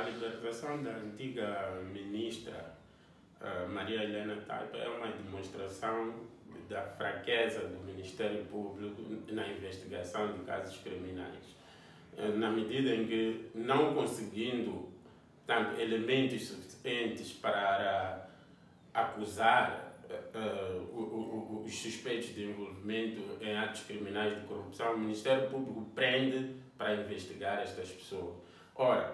libertação da antiga ministra Maria Helena Taipa é uma demonstração da fraqueza do Ministério Público na investigação de casos criminais. Na medida em que, não conseguindo elementos suficientes para acusar os suspeitos de envolvimento em atos criminais de corrupção, o Ministério Público prende para investigar estas pessoas. Ora,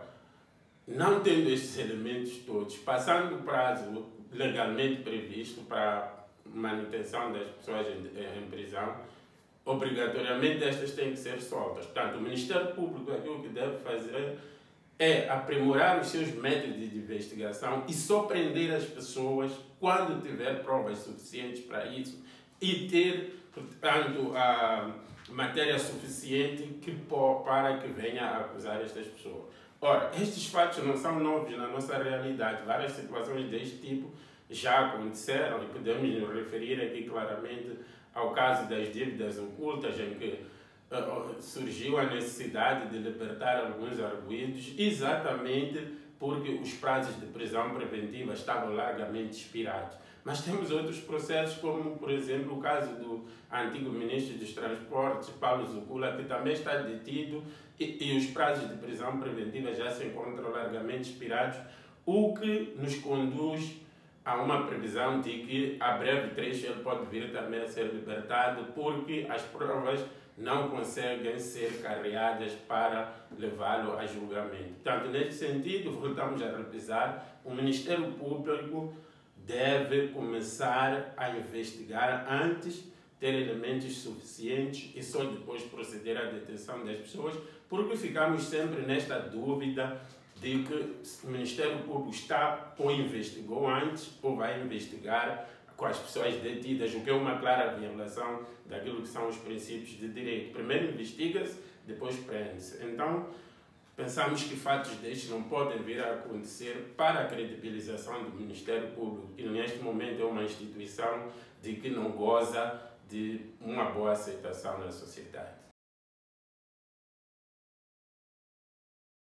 não tendo estes elementos todos, passando o prazo legalmente previsto para manutenção das pessoas em prisão, obrigatoriamente estas têm que ser soltas. Portanto, o Ministério Público aquilo que deve fazer é aprimorar os seus métodos de investigação e só prender as pessoas quando tiver provas suficientes para isso e ter, portanto, a matéria suficiente para que venha a acusar estas pessoas. Ora, estes fatos não são novos na nossa realidade. Várias situações deste tipo já aconteceram e podemos nos referir aqui claramente ao caso das dívidas ocultas, em que surgiu a necessidade de libertar alguns arguidos, exatamente porque os prazos de prisão preventiva estavam largamente expirados. Mas temos outros processos, como, por exemplo, o caso do antigo ministro dos Transportes, Paulo Zucula, que também está detido e os prazos de prisão preventiva já se encontram largamente expirados, o que nos conduz a uma previsão de que, a breve trecho, ele pode vir também a ser libertado, porque as provas não conseguem ser carreadas para levá-lo a julgamento. Portanto, neste sentido, voltamos a repisar, o Ministério Público deve começar a investigar antes, ter elementos suficientes e só depois proceder à detenção das pessoas, porque ficamos sempre nesta dúvida de que o Ministério Público está ou investigou antes ou vai investigar com as pessoas detidas, o que é uma clara violação daquilo que são os princípios de direito. Primeiro investiga-se, depois prende-se. Então, pensamos que fatos destes não podem vir a acontecer para a credibilização do Ministério Público, que neste momento é uma instituição de que não goza de uma boa aceitação na sociedade.